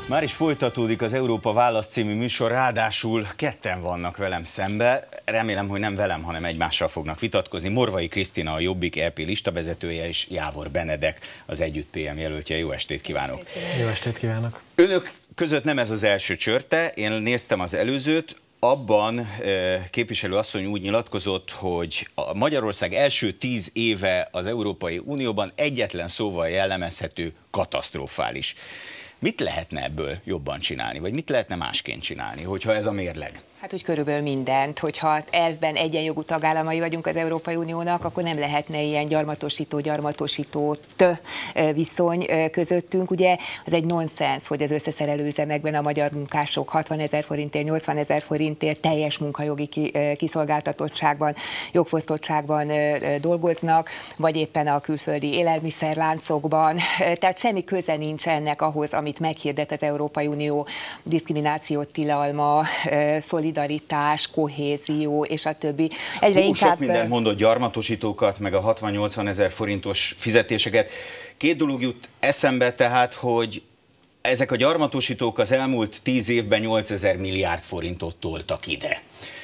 Már is folytatódik az Európa Válasz című műsor, ráadásul ketten vannak velem szembe. Remélem, hogy nem velem, hanem egymással fognak vitatkozni. Morvai Krisztina, a Jobbik EP listavezetője, és Jávor Benedek, az Együtt PM jelöltje. Jó estét kívánok! Jó estét kívánok! Önök között nem ez az első csörte, én néztem az előzőt. Abban képviselő asszony úgy nyilatkozott, hogy a Magyarország első 10 éve az Európai Unióban egyetlen szóval jellemezhető katasztrofális. Mit lehetne ebből jobban csinálni, vagy mit lehetne másként csinálni, hogyha ez a mérleg? Hát úgy körülbelül mindent, hogyha elvben egyenjogú tagállamai vagyunk az Európai Uniónak, akkor nem lehetne ilyen gyarmatosított viszony közöttünk. Ugye az egy nonsens, hogy az összeszerelő üzemekben a magyar munkások 60 000 forintért, 80 000 forintért teljes munkajogi kiszolgáltatottságban, jogfosztottságban dolgoznak, vagy éppen a külföldi élelmiszerláncokban. Tehát semmi köze nincs ennek ahhoz, amit meghirdet az Európai Unió: diszkrimináció tilalma, szolidaritás, kohézió, és a többi. Egyre inkább... Sok mindent mondott, gyarmatosítókat, meg a 60-80 000 forintos fizetéseket. Két dolog jut eszembe tehát, hogy ezek a gyarmatosítók az elmúlt 10 évben 8000 milliárd forintot toltak ide.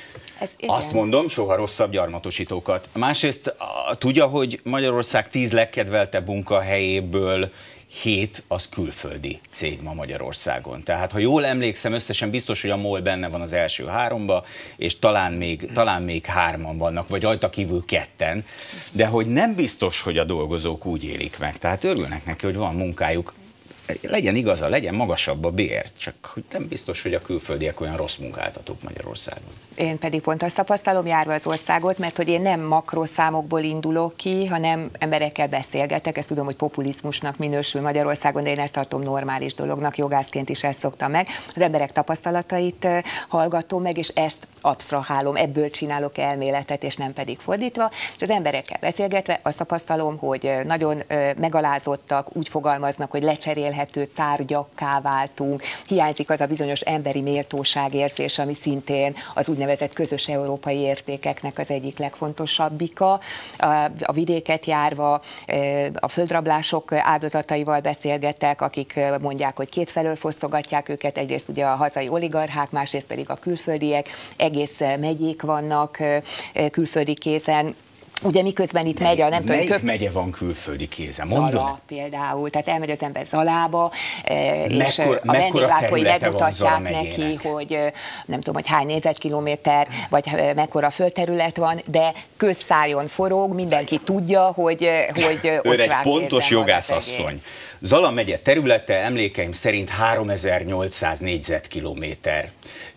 Azt mondom, soha rosszabb gyarmatosítókat. Másrészt tudja, hogy Magyarország 10 legkedveltebb munkahelyéből 7 az külföldi cég ma Magyarországon. Tehát, ha jól emlékszem, összesen biztos, hogy a MOL benne van az első 3-ba, és talán még 3-an vannak, vagy rajta kívül 2-en, de hogy nem biztos, hogy a dolgozók úgy élik meg. Tehát örülnek neki, hogy van munkájuk. Legyen igaza, legyen magasabb a bér, csak hogy nem biztos, hogy a külföldiek olyan rossz munkáltatók Magyarországon. Én pedig pont azt tapasztalom járva az országot, mert hogy én nem makroszámokból indulok ki, hanem emberekkel beszélgetek. Ezt tudom, hogy populizmusnak minősül Magyarországon, de én ezt tartom normális dolognak, jogászként is ezt szoktam meg. Az emberek tapasztalatait hallgatom meg, és ezt absztrahálom, ebből csinálok elméletet, és nem pedig fordítva. És az emberekkel beszélgetve azt tapasztalom, hogy nagyon megalázottak, úgy fogalmaznak, hogy lecserélhető tárgyakká váltunk. Hiányzik az a bizonyos emberi méltóságérzés, ami szintén az úgynevezett közös európai értékeknek az egyik legfontosabbika. A vidéket járva a földrablások áldozataival beszélgetek, akik mondják, hogy kétfelől fosztogatják őket, egyrészt ugye a hazai oligarchák, másrészt pedig a külföldiek. Egész megyék vannak külföldi kézen. Ugye miközben itt megy a nem tudom... Melyik megye van külföldi kézen? Zala például, tehát elmegy az ember Zalába, és a vendéglátói megmutatják neki, hogy nem tudom, hogy hány négyzetkilométer, vagy mekkora földterület van, de közszájon forog, mindenki tudja, hogy ő egy pontos jogászasszony. Zala megye területe emlékeim szerint 3800 négyzetkilométer.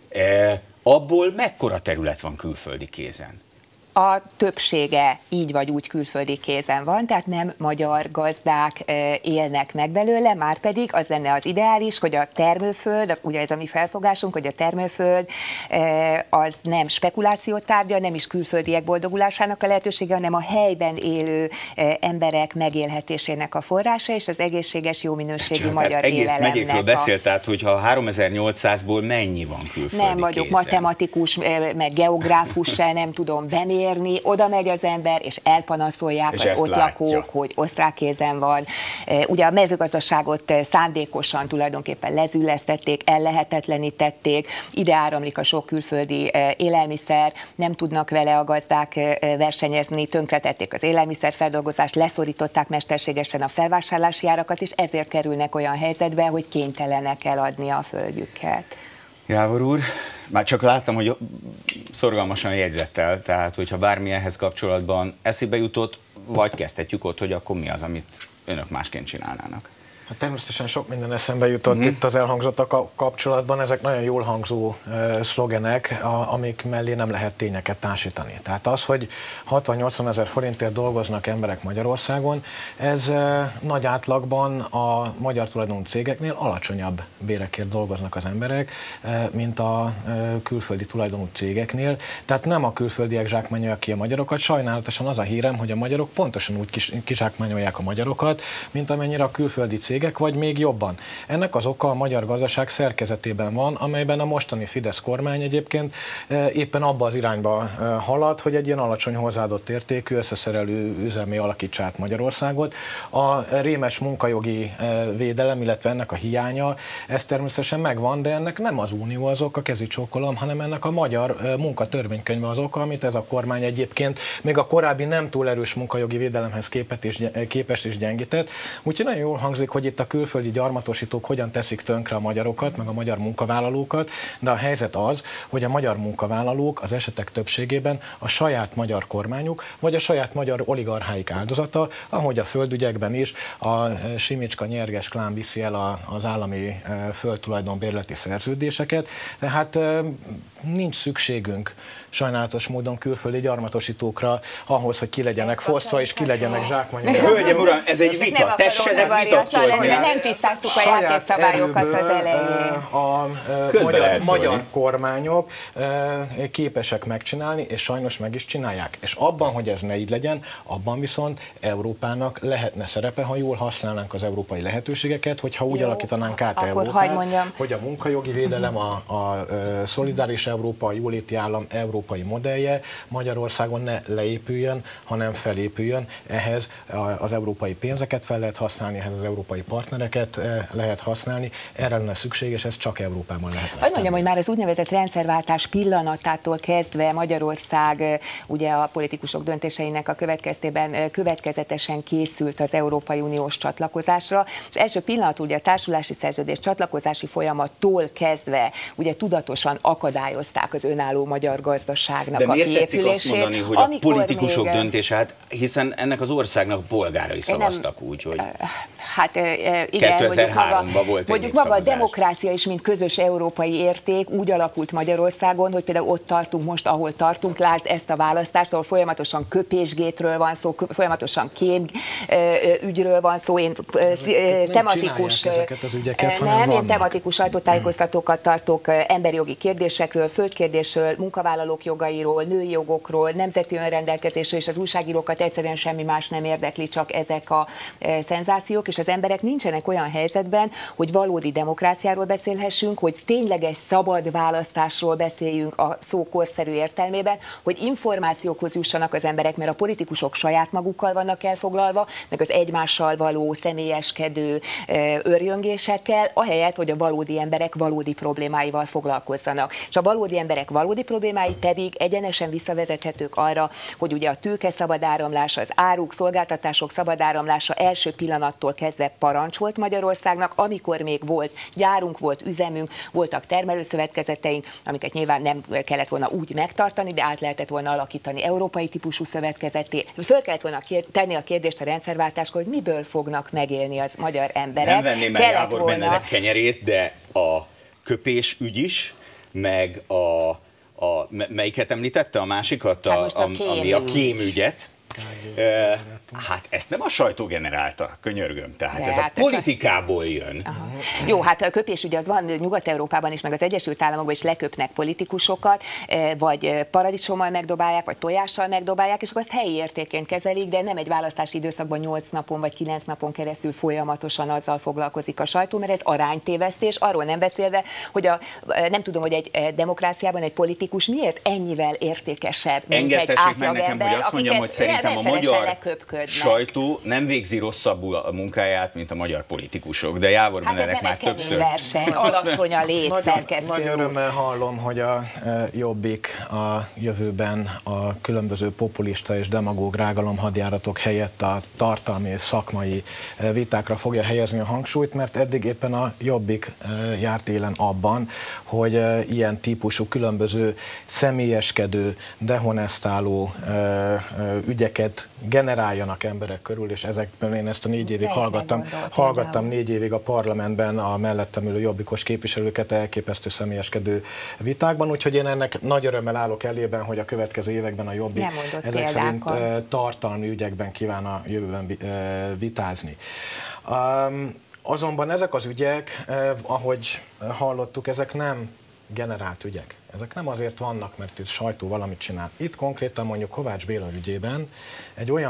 Abból mekkora terület van külföldi kézen? A többsége így vagy úgy külföldi kézen van, tehát nem magyar gazdák élnek meg belőle, már pedig az lenne az ideális, hogy a termőföld, ugye ez a mi felfogásunk, hogy a termőföld az nem spekuláció tárgya, nem is külföldiek boldogulásának a lehetősége, hanem a helyben élő emberek megélhetésének a forrása, és az egészséges, jó minőségű magyar élelemnek. Egész megyékről beszélt, tehát hogyha 3800-ból mennyi van külföldi Nem vagyok kézen? Matematikus, meg geográfus se, nem tudom bemérni. Oda megy az ember, és elpanaszolják és az ott lakók, hogy osztrák kézen van. Ugye a mezőgazdaságot szándékosan tulajdonképpen lezüllesztették, ellehetetlenítették, ide áramlik a sok külföldi élelmiszer, nem tudnak vele a gazdák versenyezni, tönkretették az élelmiszerfeldolgozást, leszorították mesterségesen a felvásárlási árakat, és ezért kerülnek olyan helyzetbe, hogy kénytelenek eladni a földjüket. Jávor úr, már csak láttam, hogy szorgalmasan jegyzettel, tehát hogyha bármilyenhez kapcsolatban eszébe jutott, vagy kezdhetjük ott, hogy akkor mi az, amit önök másként csinálnának. Hát természetesen sok minden eszembe jutott itt az elhangzottak kapcsolatban, ezek nagyon jól hangzó szlogenek, amik mellé nem lehet tényeket társítani. Tehát az, hogy 60-80 000 forintért dolgoznak emberek Magyarországon, ez nagy átlagban a magyar tulajdonú cégeknél alacsonyabb bérekért dolgoznak az emberek, mint a külföldi tulajdonú cégeknél. Tehát nem a külföldiek zsákmányolják ki a magyarokat, sajnálatosan az a hírem, hogy a magyarok pontosan úgy kizsákmányolják a magyarokat, mint amennyire a külföldi cégek cégek, vagy még jobban. Ennek az oka a magyar gazdaság szerkezetében van, amelyben a mostani Fidesz kormány egyébként éppen abba az irányba halad, hogy egy ilyen alacsony hozzáadott értékű, összeszerelő üzemé alakítsa át Magyarországot. A rémes munkajogi védelem, illetve ennek a hiánya, ez természetesen megvan, de ennek nem az Unió az oka, kezi csókolom, hanem ennek a magyar munkatörvénykönyve az oka, amit ez a kormány egyébként még a korábbi nem túl erős munkajogi védelemhez képest is gyengített. Úgyhogy nagyon jól hangzik, hogy itt a külföldi gyarmatosítók hogyan teszik tönkre a magyarokat, meg a magyar munkavállalókat, de a helyzet az, hogy a magyar munkavállalók az esetek többségében a saját magyar kormányuk, vagy a saját magyar oligarcháik áldozata, ahogy a földügyekben is a Simicska-Nyerges klán viszi el az állami földtulajdonbérleti szerződéseket, tehát nincs szükségünk sajnálatos módon külföldi gyarmatosítókra ahhoz, hogy ki legyenek fosztva és ki legyenek zsákmányolva. Hölgyem, uram, ez egy vita, tessenek vitatkozni. Nem tisztáztuk a játékszabályokat az elején. A magyar kormányok képesek megcsinálni, és sajnos meg is csinálják. És abban, hogy ez ne így legyen, abban viszont Európának lehetne szerepe, ha jól használnánk az európai lehetőségeket, hogyha úgy alakítanánk át Európát, hogy a munkajogi védelem, a szolidáris Európa, a jóléti állam európai modellje Magyarországon ne leépüljön, hanem felépüljön. Ehhez az európai pénzeket fel lehet használni, ehhez az európai partnereket lehet használni. Erre lenne szükség, és ez csak Európában lehet. Azt mondjam, hogy már az úgynevezett rendszerváltás pillanatától kezdve Magyarország ugye a politikusok döntéseinek a következtében következetesen készült az Európai Uniós csatlakozásra, és első pillanat ugye a társulási szerződés csatlakozási folyamattól kezdve ugye tudatosan akadályozták az önálló magyar gazdaságnak a kiépülését. De miért tetszik azt mondani, hogy a politikusok döntése, hát hiszen ennek az országnak a polgárai szavaztak úgy, hogy hát igen, 2003-ban volt mondjuk maga a demokrácia is, mint közös európai érték úgy alakult Magyarországon, hogy például ott tartunk most, ahol tartunk, lásd ezt a választást, ahol folyamatosan köpésgétről van szó, folyamatosan kém ügyről van szó, én tematikus, én tematikus sajtótájékoztatókat tartok emberi jogi kérdésekről, földkérdésről, munkavállalók jogairól, női jogokról, nemzeti önrendelkezésről, és az újságírókat egyszerűen semmi más nem érdekli, csak ezek a szenzációk, és az emberek nincsenek olyan helyzetben, hogy valódi demokráciáról beszélhessünk, hogy tényleges szabad választásról beszéljünk a szó korszerű értelmében, hogy információkhoz jussanak az emberek, mert a politikusok saját magukkal vannak elfoglalva, meg az egymással való személyeskedő örjöngésekkel, ahelyett, hogy a valódi emberek valódi problémáival foglalkozzanak. És a valódi emberek valódi problémái pedig egyenesen visszavezethetők arra, hogy ugye a tőke szabad áramlása, az áruk, szolgáltatások szabad áramlása első pillanattól kezdve parancs volt Magyarországnak, amikor még volt gyárunk, volt üzemünk, voltak termelőszövetkezeteink, amiket nyilván nem kellett volna úgy megtartani, de át lehetett volna alakítani európai típusú szövetkezetté. Föl kellett volna tenni a kérdést a rendszerváltáskor, hogy miből fognak megélni az magyar emberek. Nem venném el Jávor Benedek kenyerét, de a köpés ügy is, meg melyiket említette, a másikat, ami a kémügyet. Hát ezt nem a sajtó generálta, könyörgöm, tehát ez a politikából jön. Aha. Jó, hát a köpés ugye az van Nyugat-Európában is, meg az Egyesült Államokban is leköpnek politikusokat, vagy paradicsommal megdobálják, vagy tojással megdobálják, és akkor azt helyi értékként kezelik, de nem egy választási időszakban 8 napon vagy 9 napon keresztül folyamatosan azzal foglalkozik a sajtó, mert ez aránytévesztés, arról nem beszélve, hogy nem tudom, hogy egy demokráciában egy politikus miért ennyivel értékesebb, mint egy átlagember, hogy azt mondjam, hogy szerintem a magyar sajtó nem végzi rosszabbul a munkáját, mint a magyar politikusok, de Jávor Benedek már többször. Verseny, alacsony a létszerkesztő. Nagy örömmel hallom, hogy a Jobbik a jövőben a különböző populista és demagóg rágalomhadjáratok helyett a tartalmi és szakmai vitákra fogja helyezni a hangsúlyt, mert eddig éppen a Jobbik járt élen abban, hogy ilyen típusú különböző személyeskedő, dehonestáló ügyeket generáljanak emberek körül, és ezekben én ezt a 4 évig hallgattam 4 évig a parlamentben a mellettem ülő jobbikos képviselőket elképesztő személyeskedő vitákban, úgyhogy én ennek nagy örömmel állok elében, hogy a következő években a Jobbik ezek szerint tartalmi ügyekben kíván a jövőben vitázni. Azonban ezek az ügyek, ahogy hallottuk, ezek nem generált ügyek. Ezek nem azért vannak, mert itt sajtó valamit csinál. Itt konkrétan mondjuk Kovács Béla ügyében egy olyan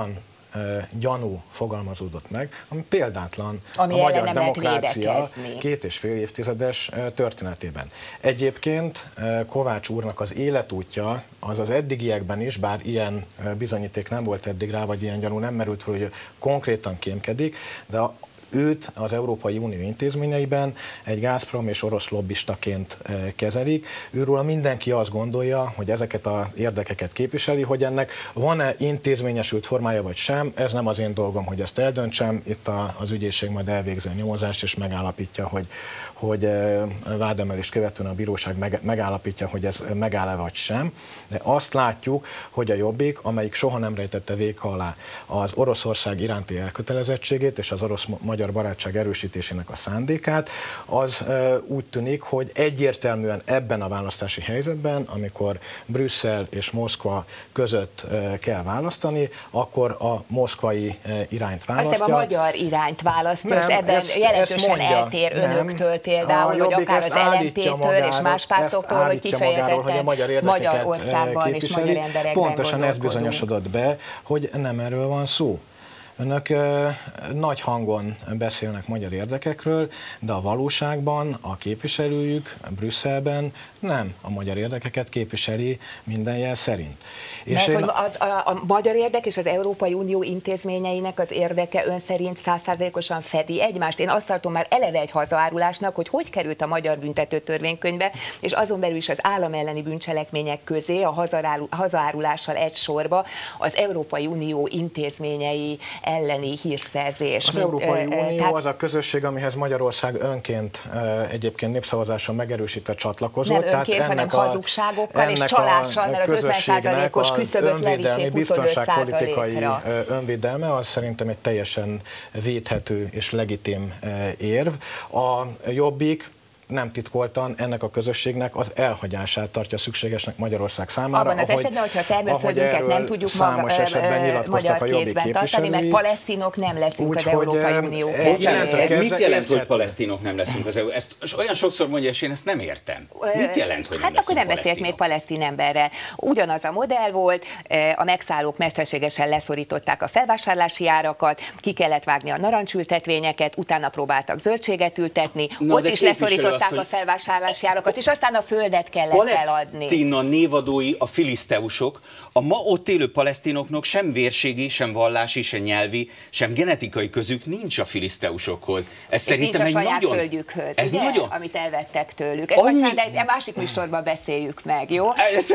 gyanú fogalmazódott meg, ami példátlan ami a magyar demokrácia 2,5 évtizedes történetében. Egyébként Kovács úrnak az életútja az az eddigiekben is, bár ilyen bizonyíték nem volt eddig rá, vagy ilyen gyanú nem merült fel, hogy konkrétan kémkedik, de őt az Európai Unió intézményeiben egy Gazprom és orosz lobbistaként kezelik. Őről mindenki azt gondolja, hogy ezeket az érdekeket képviseli, hogy ennek van-e intézményesült formája vagy sem, ez nem az én dolgom, hogy ezt eldöntsem. Itt az ügyészség majd elvégzi a nyomozást, és megállapítja, hogy vádemelést követően a bíróság megállapítja, hogy ez megáll-e vagy sem. De azt látjuk, hogy a Jobbik, amelyik soha nem rejtette véka alá az Oroszország iránti elkötelezettségét és az orosz-magyar barátság erősítésének a szándékát, az úgy tűnik, hogy egyértelműen ebben a választási helyzetben, amikor Brüsszel és Moszkva között kell választani, akkor a moszkvai irányt választja. Azt a magyar irányt választja, és ebben jelentősen eltér önöktől például, vagy akár az LMP-től és más pártoktól, hogy kifejezetten Magyarországban és magyar emberekben pontosan ez bizonyosodott be, hogy nem erről van szó. Önök nagy hangon beszélnek magyar érdekekről, de a valóságban a képviselőjük Brüsszelben nem a magyar érdekeket képviseli minden jel szerint. Mert hogy a magyar érdek és az Európai Unió intézményeinek az érdeke ön szerint 100%-osan fedi egymást? Én azt tartom már eleve egy hazaárulásnak, hogy került a magyar büntető törvénykönyvbe, és azon belül is az állam elleni bűncselekmények közé a hazaárulással egy sorba az Európai Unió intézményei elleni hírszerzés. Az Európai Unió az a közösség, amihez Magyarország önként egyébként népszavazáson megerősítve csatlakozott. Nem önként, hanem hazugságokkal és csalással, mert az 50%-os küszöböt levitték 25%-ra. Biztonságpolitikai önvédelme az szerintem egy teljesen védhető és legitim érv. A Jobbik nem titkoltan ennek a közösségnek az elhagyását tartja szükségesnek Magyarország számára. Abban az esetben, hogyha a termőföldünket nem tudjuk magyar kézben tartani, mert palesztinok nem leszünk az Európai Unió. Ez mit jelent, hogy palesztinok nem leszünk az EU? Ezt olyan sokszor mondja, és én ezt nem értem. Mit jelent, hogy nem leszünk akkor nem beszélt még palesztin emberrel. Ugyanaz a modell volt, a megszállók mesterségesen leszorították a felvásárlási árakat, ki kellett vágni a narancsültetvényeket, utána próbáltak zöldséget ültetni, ott is leszorított a felvásárlási árakat, és aztán a földet kellett eladni. Palesztina névadói a filiszteusok, a ma ott élő palesztinoknak sem vérségi, sem vallási, sem nyelvi, sem genetikai közük nincs a filiszteusokhoz. Ez szerintem nincs a saját nagyon... földjükhöz, ez ugye? Nagyon... Amit elvettek tőlük. Ezt aztán egy másik műsorban beszéljük meg, jó?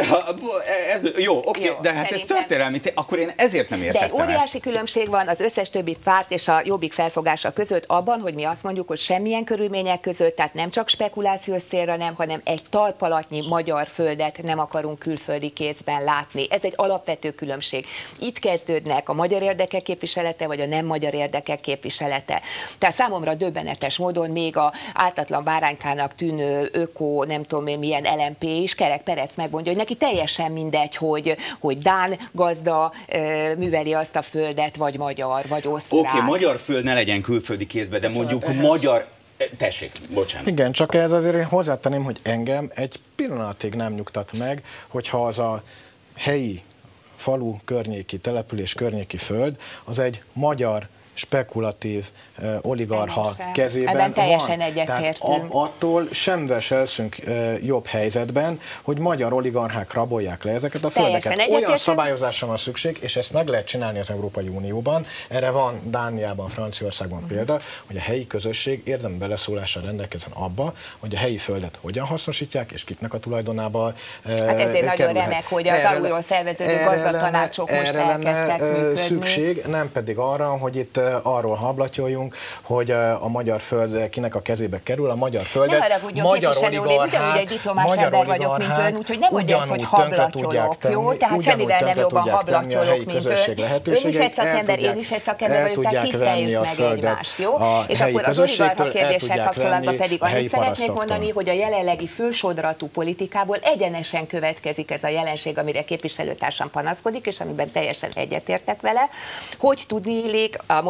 Jó, oké, de hát ez történelmi, akkor én ezért nem értettem ezt. De egy óriási különbség van az összes többi párt és a Jobbik felfogása között abban, hogy mi azt mondjuk, hogy semmilyen körülmények között, tehát nem csak spekulációs célra nem, hanem egy talpalatnyi magyar földet nem akarunk külföldi kézben látni. Ez egy alapvető különbség. Itt kezdődnek a magyar érdekek képviselete, vagy a nem magyar érdekek képviselete. Tehát számomra döbbenetes módon még a ártatlan báránykának tűnő öko, nem tudom én milyen LMP is, Kerek Perec megmondja, hogy neki teljesen mindegy, hogy dán gazda műveli azt a földet, vagy magyar, vagy osztrák. Oké, magyar föld ne legyen külföldi kézben, de mondjuk magyar... Tessék, bocsánat. Igen, csak ez azért hozzátenném, hogy engem egy pillanatig nem nyugtat meg, hogyha az a helyi falu környéki, település környéki föld, az egy magyar spekulatív oligarcha kezében ebben teljesen van. egyetértünk. Attól semmivel se leszünk jobb helyzetben, hogy magyar oligarchák rabolják le ezeket a földeket. Olyan szabályozásra van szükség, és ezt meg lehet csinálni az Európai Unióban. Erre van Dániában, Franciaországban példa, hogy a helyi közösség érdemi beleszólással rendelkezzen abba, hogy a helyi földet hogyan hasznosítják, és kiknek a tulajdonába hát ezért nagyon remek, hogy az alulról szerveződő gazdatanácsok most elkezdtek működni. Szükség, nem pedig arra, hogy itt arról hablatyoljunk, hogy a magyar föld kinek a kezébe kerül, a magyar földet magyar oligarchák úgyhogy nem mondja ezt, hogy hablatyolok, jó? Tehát semmivel nem jobban hablatyolok, mint ön. Ön is egy szakember, én is egy szakember vagyok, tehát tiszteljük meg egymást, jó? És akkor az oligarcha kérdéssel kapcsolatban pedig annyit szeretnék mondani, hogy a jelenlegi fősodratú politikából egyenesen következik ez a jelenség, amire képviselőtársam panaszkodik, és amiben teljesen egyetértek vele, hogy tudni illik a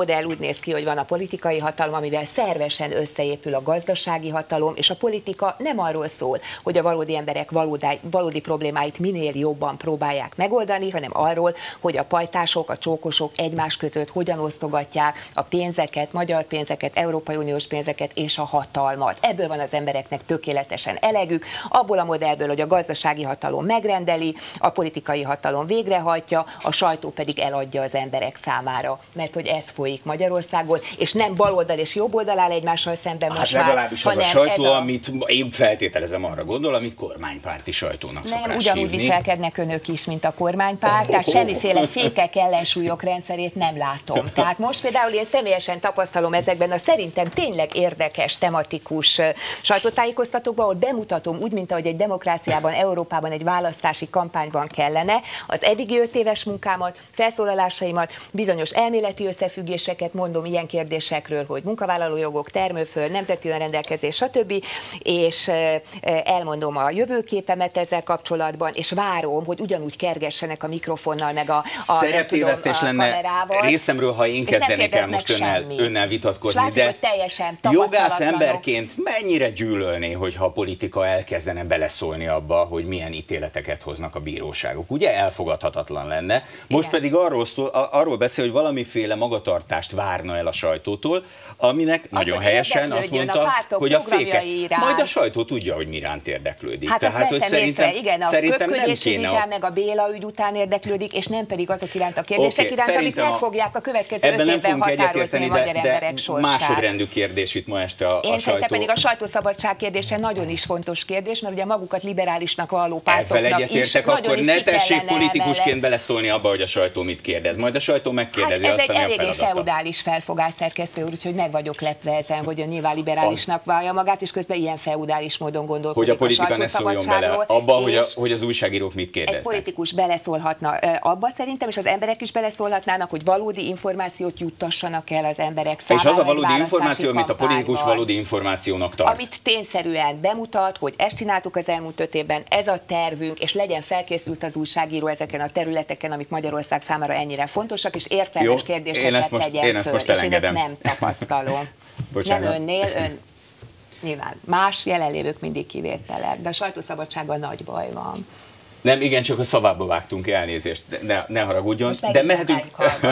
modell úgy néz ki, hogy van a politikai hatalom, amivel szervesen összeépül a gazdasági hatalom, és a politika nem arról szól, hogy a valódi emberek valódi problémáit minél jobban próbálják megoldani, hanem arról, hogy a pajtások, a csókosok egymás között hogyan osztogatják a pénzeket, magyar pénzeket, Európai Uniós pénzeket és a hatalmat. Ebből van az embereknek tökéletesen elegük, abból a modellből, hogy a gazdasági hatalom megrendeli, a politikai hatalom végrehajtja, a sajtó pedig eladja az emberek számára. Mert hogy ez folyik Magyarországon, és nem baloldal és jobboldal áll egymással szemben most már, legalábbis az a sajtó, amit én feltételezem, arra gondol, amit kormánypárti sajtónak szokás hívni. Ugyanúgy viselkednek önök is, mint a kormánypárt, tehát semmiféle fékek, ellensúlyok rendszerét nem látom. Tehát most például én személyesen tapasztalom ezekben a szerintem tényleg érdekes, tematikus sajtótájékoztatókban, ahol bemutatom úgy, mint ahogy egy demokráciában, Európában, egy választási kampányban kellene, az eddigi 5 éves munkámat, felszólalásaimat, bizonyos elméleti összefüggéseket mondom ilyen kérdésekről, hogy munkavállalójogok, termőföld, nemzeti önrendelkezés, stb. És elmondom a jövőképemet ezzel kapcsolatban, és várom, hogy ugyanúgy kergessenek a mikrofonnal, meg a szereptévesztés lenne kamerával. Részemről, ha én kezdenék el most önnel vitatkozni, látjuk, de hogy teljesen jogász emberként mennyire gyűlölné, hogyha a politika elkezdene beleszólni abba, hogy milyen ítéleteket hoznak a bíróságok. Ugye elfogadhatatlan lenne. Most igen. Pedig arról beszél, hogy valamiféle magatartást várna el a sajtótól, aminek nagyon helyesen azt mondta, hogy a fékek. Majd a sajtó tudja, hogy mi iránt érdeklődik. Hát tehát, hogy igen, a köpködési vitál meg a Béla ügy után érdeklődik, és nem pedig azok iránt a kérdések iránt, amik meg fogják a következő 5 évben határozni a magyar emberek sorsát. Másodrendű kérdés itt ma este a sajtó. Szerintem pedig a sajtószabadság kérdése nagyon is fontos kérdés, mert ugye magukat liberálisnak valló pártoknak is akkor ne tessék politikusként beleszólni abba, hogy a sajtó mit kérdez. Majd a sajtó megkérdezi azt, ami a feladata. Ez egy eléggé feudális felfogás, szerkesztő úr, úgyhogy meg vagyok lepve ezen, hogy ön nyilván liberálisnak vallja magát, és közben ilyen feudális módon gondolkodik a politika ne szóljon bele abba, hogy az újságírók mit kérdeznek. Egy politikus beleszólhatna abba szerintem, és az emberek is beleszólhatnának, hogy valódi információt juttassanak el az emberek számára. És az a valódi információ, amit a politikus valódi információnak tart. Amit tényszerűen bemutat, hogy ezt csináltuk az elmúlt 5 évben, ez a tervünk, és legyen felkészült az újságíró ezeken a területeken, amik Magyarország számára ennyire fontosak, és értelmes kérdéseket tegyen föl. És én ezt nem tapasztalom. Nem önnél, ön nyilván más jelenlévők mindig kivételek, de a sajtószabadsággal nagy baj van. Nem, igen, csak a szavába vágtunk, elnézést, ne haragudjon. De mehetünk,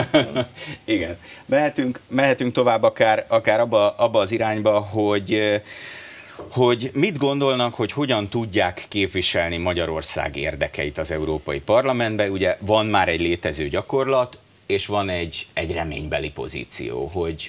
igen, mehetünk tovább akár abba az irányba, hogy mit gondolnak, hogy hogyan tudják képviselni Magyarország érdekeit az Európai Parlamentben. Ugye van már egy létező gyakorlat, és van egy reménybeli pozíció, hogy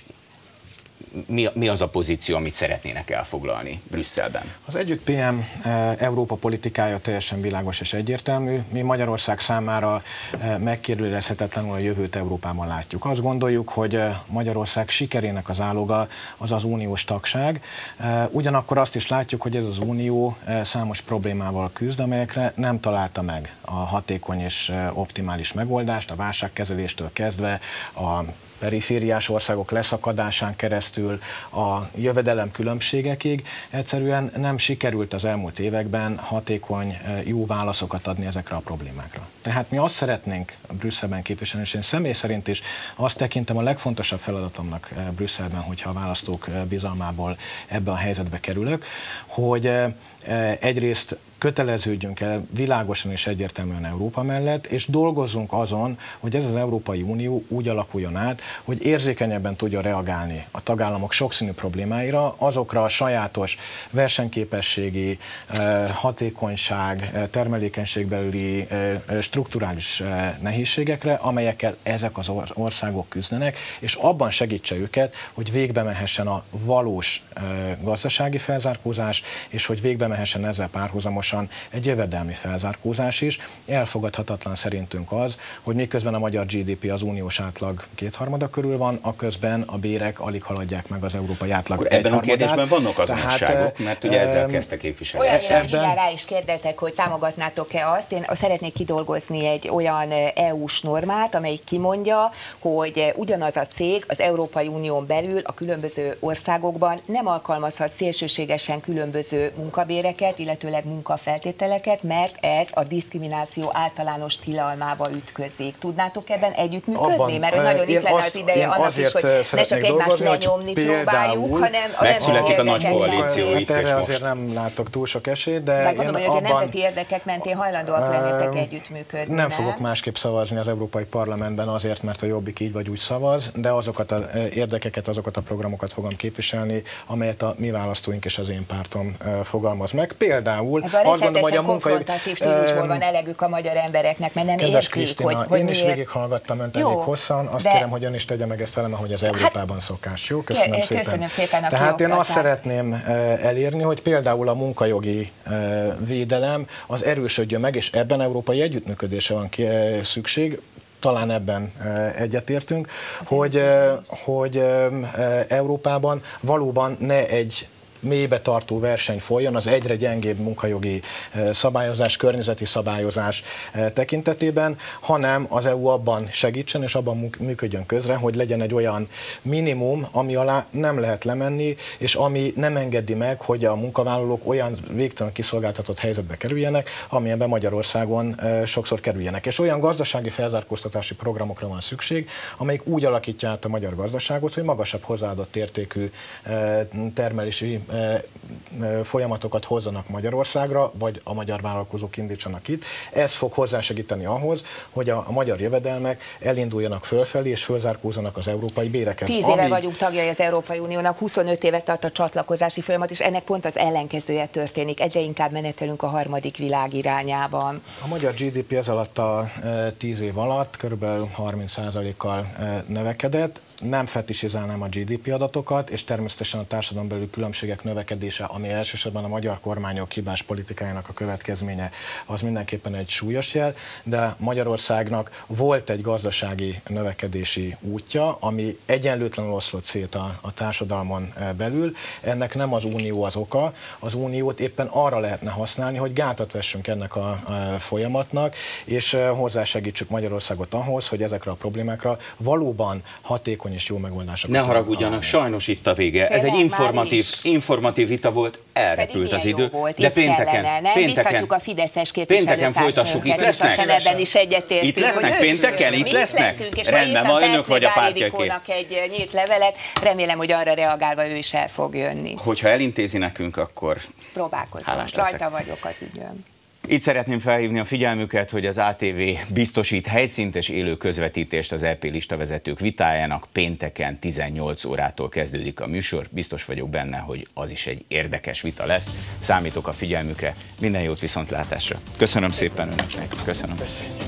mi az a pozíció, amit szeretnének elfoglalni Brüsszelben? Az Együtt PM Európa politikája teljesen világos és egyértelmű. Mi Magyarország számára megkérdőjelezhetetlenül a jövőt Európában látjuk. Azt gondoljuk, hogy Magyarország sikerének az áloga az az uniós tagság. Ugyanakkor azt is látjuk, hogy ez az unió számos problémával küzd, amelyekre nem találta meg a hatékony és optimális megoldást, a válságkezeléstől kezdve a perifériás országok leszakadásán keresztül a jövedelem különbségekig egyszerűen nem sikerült az elmúlt években hatékony, jó válaszokat adni ezekre a problémákra. Tehát mi azt szeretnénk Brüsszelben képviselni, és én személy szerint is azt tekintem a legfontosabb feladatomnak Brüsszelben, hogyha a választók bizalmából ebbe a helyzetbe kerülök, hogy egyrészt köteleződjünk el világosan és egyértelműen Európa mellett, és dolgozzunk azon, hogy ez az Európai Unió úgy alakuljon át, hogy érzékenyebben tudja reagálni a tagállamok sokszínű problémáira, azokra a sajátos versenyképességi, hatékonyság, termelékenységbeli, strukturális nehézségekre, amelyekkel ezek az országok küzdenek, és abban segítse őket, hogy végbe mehessen a valós gazdasági felzárkózás, és hogy végbe mehessen ezzel párhuzamosan egy jövedelmi felzárkózás is. Elfogadhatatlan szerintünk az, hogy miközben a magyar GDP az uniós átlag 2/3 körül van, aközben a bérek alig haladják meg az európai átlag 1/3. Ebben a kérdésben vannak azonosságok, mert ugye ezzel kezdtek képviselni. Olyan rá is kérdezek, hogy támogatnátok-e azt, én szeretnék kidolgozni egy olyan EU-s normát, amelyik kimondja, hogy ugyanaz a cég az Európai Unión belül a különböző országokban nem alkalmazhat szélsőségesen különböző munkabéreket, illetőleg munkaformákat feltételeket, mert ez a diszkrimináció általános tilalmába ütközik. Tudnátok ebben együttműködni? Mert nagyon itt lenne az ideje annak is, hogy ne csak egymást lenyomni próbáljuk, hanem a megszületik a nagy koalíció itt és most. most. Azért nem látok túl sok esélyt, de gondolom, hogy azért nemzeti érdekek mentén hajlandóak lennétek együttműködni. Nem fogok másképp szavazni az Európai Parlamentben azért, mert a Jobbik így vagy úgy szavaz, de azokat az érdekeket, azokat a programokat fogom képviselni, amelyet a mi választóink és az én pártom fogalmaz meg. Például azt gondolom, hogy a konfrontatív stílusból van elegük a magyar embereknek, mert nem értik, hogy én is végighallgattam önt elég hosszan, azt kérem, hogy ön is tegye meg ezt velem, ahogy az Európában szokás. Jó, köszönöm szépen. Köszönöm szépen a Tehát én azt szeretném elérni, hogy például a munkajogi védelem az erősödjön meg, és ebben európai együttműködésre van szükség, talán ebben egyetértünk, hogy Európában valóban ne egy mélybe tartó verseny folyjon az egyre gyengébb munkajogi szabályozás, környezeti szabályozás tekintetében, hanem az EU abban segítsen és abban működjön közre, hogy legyen egy olyan minimum, ami alá nem lehet lemenni, és ami nem engedi meg, hogy a munkavállalók olyan végtelen kiszolgáltatott helyzetbe kerüljenek, amilyenben Magyarországon sokszor kerüljenek. És olyan gazdasági felzárkóztatási programokra van szükség, amelyik úgy alakítja át a magyar gazdaságot, hogy magasabb hozzáadott értékű termelési folyamatokat hozzanak Magyarországra, vagy a magyar vállalkozók indítsanak itt. Ez fog hozzásegíteni ahhoz, hogy a magyar jövedelmek elinduljanak fölfelé, és fölzárkózzanak az európai béreket. 10 éve vagyunk tagjai az Európai Uniónak, 25 évet tart a csatlakozási folyamat, és ennek pont az ellenkezője történik. Egyre inkább menetelünk a harmadik világ irányában. A magyar GDP ez alatt a 10 év alatt kb. 30%-kal növekedett. Nem fetisizálnám a GDP adatokat, és természetesen a társadalom belül különbségek növekedése, ami elsősorban a magyar kormányok hibás politikájának a következménye, az mindenképpen egy súlyos jel, de Magyarországnak volt egy gazdasági növekedési útja, ami egyenlőtlenül oszlott szét a társadalmon belül. Ennek nem az unió az oka, az uniót éppen arra lehetne használni, hogy gátat vessünk ennek a folyamatnak, és hozzásegítsük Magyarországot ahhoz, hogy ezekre a problémákra valóban hatékony és jó megoldásokat. Ne haragudjanak, sajnos itt a vége. Ez egy informatív vita volt, elrepült az idő. Volt, de pénteken a fideszes képviselőtársnőket. Folytassuk, itt lesznek. Ebben is egyetértünk. Itt lesznek pénteken, itt lesznek. Rendben, ma önök vagy a pártjaké. Egy nyílt levelet, remélem, hogy arra reagálva ő is el fog jönni. Hogyha elintézi nekünk, akkor próbálkozom, rajta vagyok az ügyön. Itt szeretném felhívni a figyelmüket, hogy az ATV biztosít helyszínt és élő közvetítést az EP listavezetők vitájának. Pénteken 18 órától kezdődik a műsor. Biztos vagyok benne, hogy az is egy érdekes vita lesz. Számítok a figyelmükre. Minden jót, viszontlátásra. Köszönöm szépen önöknek. Köszönöm.